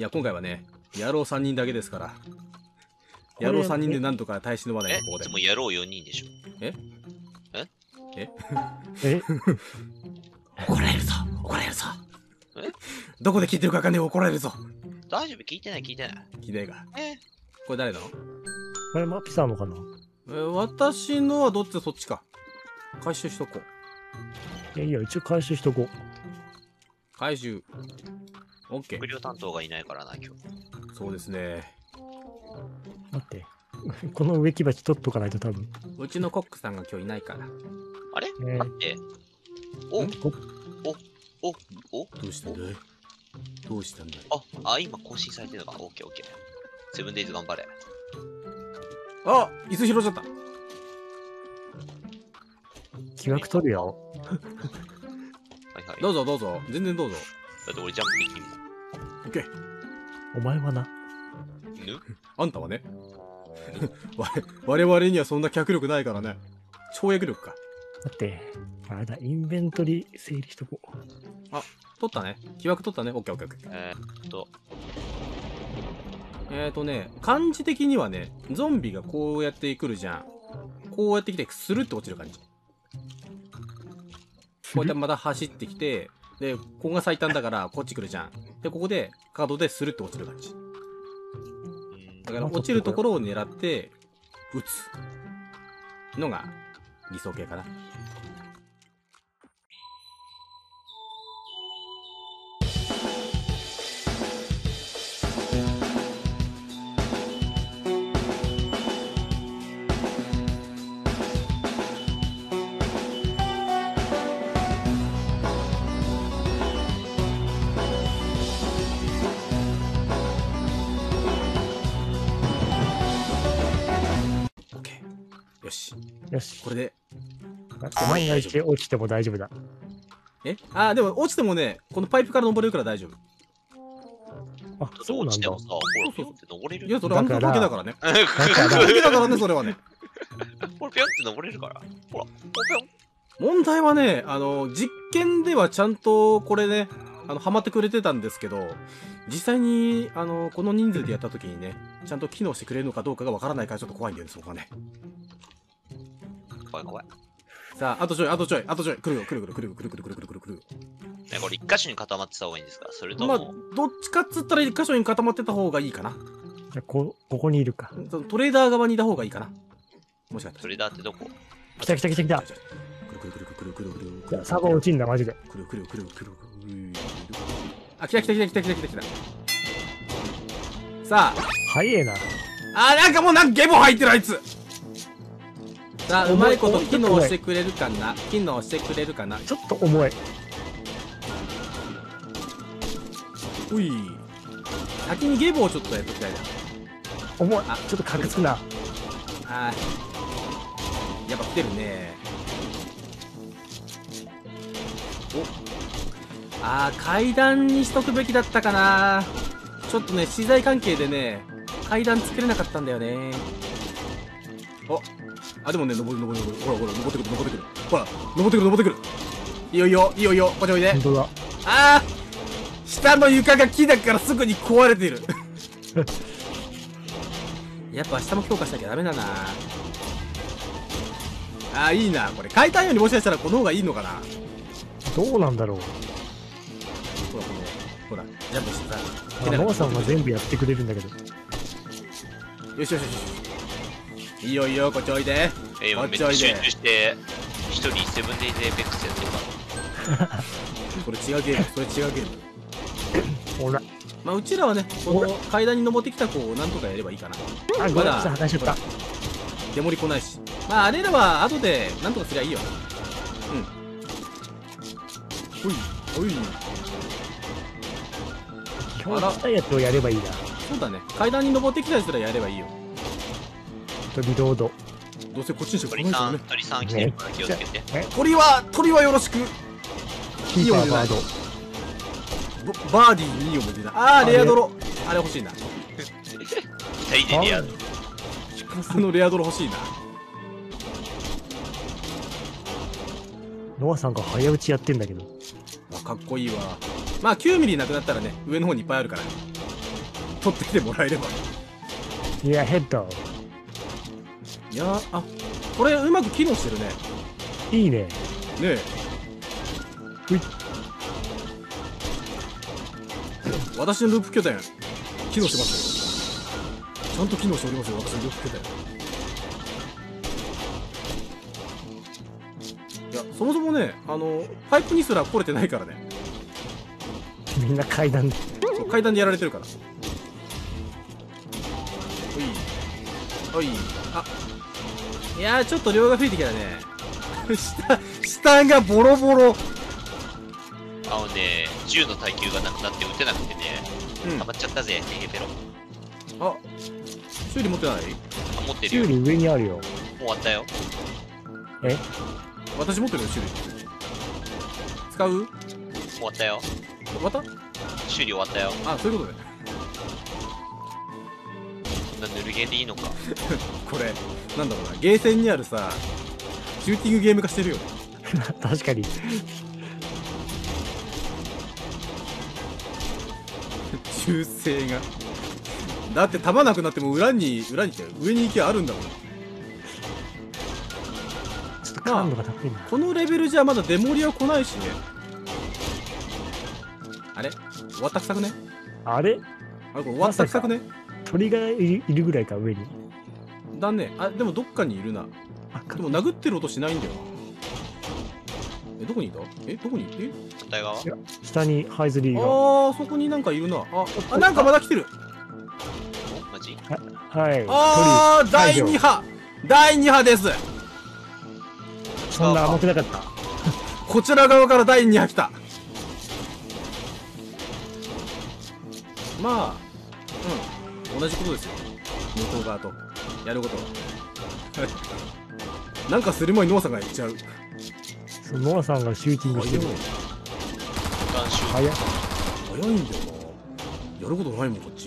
や、今回はね、野郎3人だけですから。野郎3人でなんとか耐え忍ばないとここで。 いつも野郎4人でしょ。 え怒られるぞ、怒られるぞ。 どこで聞いてるかわかんねえ、怒られるぞ。 大丈夫、聞いてない、聞いてない。 聞いてないか。これ誰なの？ これマピさんのかな？ 私のはどっちだ、そっちか。回収しとこう。 いや、一応回収しとこう。 回収。オッケ食料担当がいないからな、今日。 そうですね。 待って。この植木鉢取っとかないと多分。 うちのコックさんが今日いないから。 あれね待って。おどうしたんだい？どうしたんだい？ 今更新されてるのか。オッケーオッケー。セブンデイズ頑張れ。 あ、椅子拾っちゃった。 木枠取るよ。 はいはい。 どうぞどうぞ。全然どうぞ。 だって俺ジャンプできんもん。 オッケー。 お前はな。 あんたはね。我々にはそんな脚力ないからね。跳躍力か。 待って。あれだ、インベントリ整理しとこう。 取ったね。木枠取ったね。オッケーオッケーオッケー。感じ的にはね、ゾンビがこうやって来るじゃん。こうやって来て、スルッと落ちる感じ。こうやってまた走ってきて、で、ここが最短だから、こっち来るじゃん。で、ここで、カードでスルッと落ちる感じ。だから、落ちるところを狙って、撃つのが理想形かな。よし。 よし。 これで。 お前が落ちても大丈夫だ。 でも落ちてもね、このパイプから登れるから大丈夫。 あ、そうなんだ。 ほら、ピョンって登れる。 いや、それあんただけだからね。 だだけだからね、それはね。 これピョンって登れるから。ほら、ピョン。 問題はね、実験ではちゃんとこれね、ハマってくれてたんですけど、実際に、この人数でやった時にね、ちゃんと機能してくれるのかどうかがわからないからちょっと怖いんだよね、そこはね。 怖い怖い。 さあ、あとちょい。来るよ。来る。 ね、これ一箇所に固まってた方がいいんですか？それとも。 まあ、どっちかっつったら一箇所に固まってた方がいいかな。 じゃここにいるか。 トレーダー側にいた方がいいかな。もしかしたら。 トレーダーってどこ？ 来た。 くる。 サーバー落ちんだ、マジで。 くる。あ、来た。さあ。 早えな。 なんかもうゲボ入ってるあいつ。さあ、うまいこと機能してくれるかな。 ちょっと重い。 うい。先にゲボをちょっとやっときたいな。 重い。ちょっと隠すな。 やっぱ来てるね。階段にしとくべきだったかな。ちょっとね、資材関係でね、階段作れなかったんだよね。でもね、登る。ほら、登ってくる。ほら、登ってくる。いいよ、こっちおいで。 本当だ。 下の床が木だからすぐに壊れてる。やっぱ明日も強化しなきゃダメだな。いいな。これ、階段よりもしかしたらこの方がいいのかな。 どうなんだろう。 ほら、ジャンプしてさ。 ノアさんは全部やってくれるんだけど。 よし。いいよ、こっちおいで。 今めっちゃ集中して、一人セブンデイズエイペックスやってるから。 これ違うゲーム。 ほら。 まあ、うちらはね、この階段に登ってきた子をなんとかやればいいかな。 まだ破壊しちゃった。 デモリ来ないし。まあ、あれらは後でなんとかすりゃいいよ。ほい。 今日来たやつをやればいいな。 そうだね。階段に登ってきたやつらやればいいよ。 リロード。 どうせこっちにしか来鳥ないさん来てるから気をつけて。 鳥はよろしく。 キーパーバード。 バーディー2をも出た。レアドロ。あれ欲しいな。 大でレアドロ。 レアドロ欲しいな。 ノアさんが早打ちやってんだけど。 かっこいいわ。まあ9ミリなくなったらね、上の方にいっぱいあるから。 取ってきてもらえれば。 いや、ヘッド。 いやー、あ、これうまく機能してるね。 いいね。 ねえ。 ほい。 私のループ拠点、機能してますよ。ちゃんと機能しておりますよ、私のループ拠点。いや、そもそもね、パイプにすら来れてないからね。 みんな階段で。 そう階段でやられてるから。おい。おい。あ。いやー、ちょっと量が増えてきたね。下がボロボロ。 銃の耐久がなくなって撃てなくてね、 うん。 溜まっちゃったぜ、テヘペロ。 あ、修理持ってない？ あ、持ってるよ。 修理上にあるよ。 もう終わったよ。 え私持ってるよ、修理。使う？ もう終わったよ。 また？ 修理終わったよ。 あ、そういうことね。 こんなぬるゲーでいいのか。 これ、なんだろうな、ゲーセンにあるさ、シューティングゲーム化してるよね。 確かに。 銃声が。だって弾なくなっても裏にって上に行きゃあるんだもん。 ちょっと感度が高いな。 このレベルじゃまだデモリは来ないしね。あれ終わったくさくね？ あれあれこれ終わったくさくね？ 鳥がいるぐらいか、上に。 だね。あ、でもどっかにいるな。 あ、 でも殴ってる音しないんだよな。え、どこにいた？え、どこに？え？ 反対側。 いや下にハイズリーが。 あー、そこになんかいるな。あ、なんかまだ来てる。 おマジはい。 あー、第2波第2波です。 そんな甘くなかった。 こちら側から第2波来た。まあ、うん、同じことですよ。向こう側と。やることは。なんかする前にノアさんが言っちゃう。 そうノアさんがシューティングしてる。 ガンシュー早っ。 早いんだよな。やることないもん、こっち。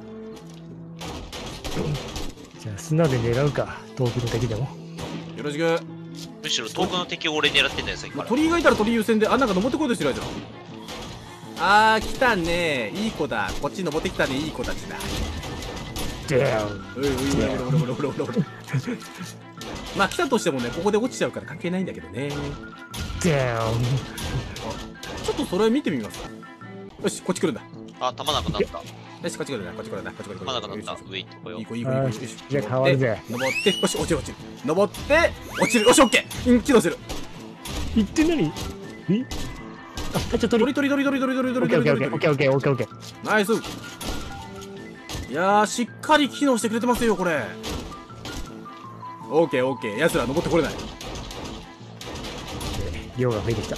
じゃあ砂で狙うか、遠くの敵でも。 よろしく。 むしろ遠くの敵を俺狙ってんだよ、さっきから。 鳥居がいたら鳥居優先で、あ、なんか登ってこいとしてるやつだ。あー、来たね。いい子だ。こっち登ってきたね。いい子たちだ。 でおいおいおいおいおいおいおいおい。まあ来たとしてもね、ここで落ちちゃうから関係ないんだけどね。ちょっとそれ見てみますか。よし、こっち来るんだ。 あ、弾なくなった。 よし、こっち来るんだ。こっち来るんだ。こっち来るんだ。 弾なくなった。上行ってこよ。 いいう子いい子いい子。よし。 じゃあ変わるぜ。 登って、よし、落ちる落ちる。登って、落ちる。よし、オッケー。起動する。 行って何？え？あ、ちょっと鳥鳥鳥鳥鳥鳥鳥鳥鳥鳥。 オッケーオッケーオッケーオッケーオッケー。 ナイス。いやー、しっかり機能してくれてますよ、これ。オッケーオッケー。奴ら登ってこれない。 量が増えてきた。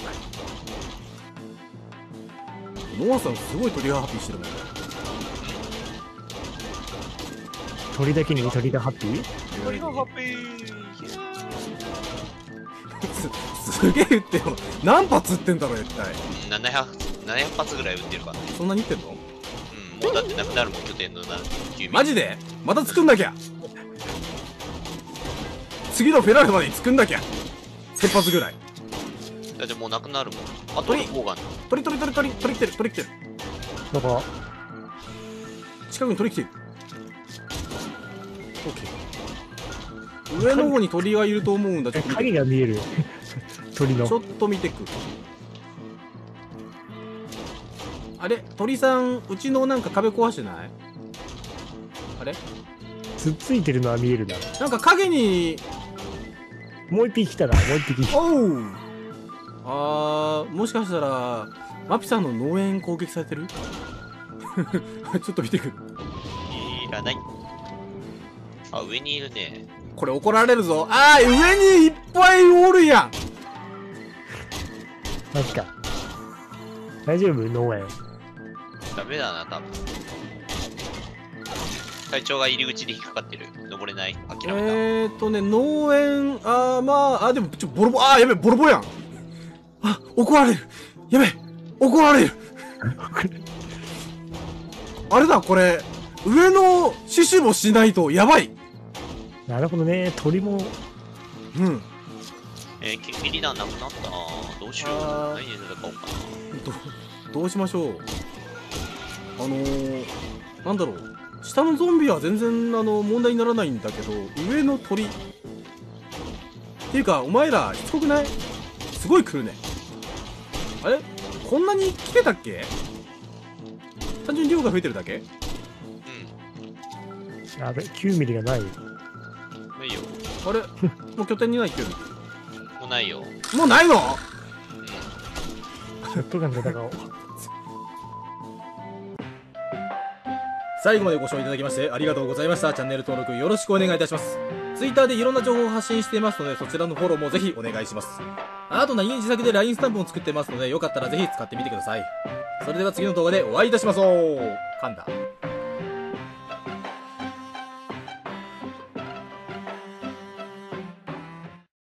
ノアさんすごい鳥がハッピーしてるもんね。 鳥だけに鳥がハッピー？ 鳥がハッピー。 すげえ撃ってよ。何発撃ってんだろ、絶対。 700発ぐらい撃ってるからね。 そんなに撃ってんの？ うん、もうだってなくなるもん、拠点の住民。 マジでまた作んなきゃ。次のフェラールまでに作んなきゃ。1000発ぐらい。 だってもうなくなるもん。あと5が鳥来てる、鳥来てる。 なんか、 近くに鳥来てる。オッケー。上の方に鳥がいると思うんだ。ちょっと見て影が見える。鳥の。 ちょっと見てく。あれ鳥さん、うちのなんか壁壊してない？あれつっついてるのは見えるな。 なんか影に、 もう一匹来たな、もう一匹。 おう。もしかしたら、マピさんの農園攻撃されてる？ちょっと見てくる。 いらない。あ、上にいるね。 これ怒られるぞ。上にいっぱいおるやん。 確か。大丈夫？農園。 ダメだな、多分。隊長が入り口で引っかかってる。登れない。諦めた。 農園、でも、ボロボ、やべ、ボロボやん。怒られる。やべ、怒られる。あれだ、これ、上の死守もしないとやばい。 なるほどね、鳥も。 うん。 キリダンなくなったな。どうしよう。何で戦おうかな。 どうしましょう。 なんだろう、下のゾンビは全然問題にならないんだけど、上の鳥っていうか、お前らしつこくない？すごい来るね。あれこんなに来てたっけ？単純に量が増えてるだけ？ やべ、9ミリがない。 ないよ。 あれもう拠点にないってる。 もうないよ。 もうないの？ ショットガンで戦おう。 最後までご視聴いただきましてありがとうございました。チャンネル登録よろしくお願いいたします。Twitter でいろんな情報を発信していますので、そちらのフォローもぜひお願いします。あと何気に自作で LINE スタンプも作ってますので、よかったらぜひ使ってみてください。それでは次の動画でお会いいたしましょう。噛んだ。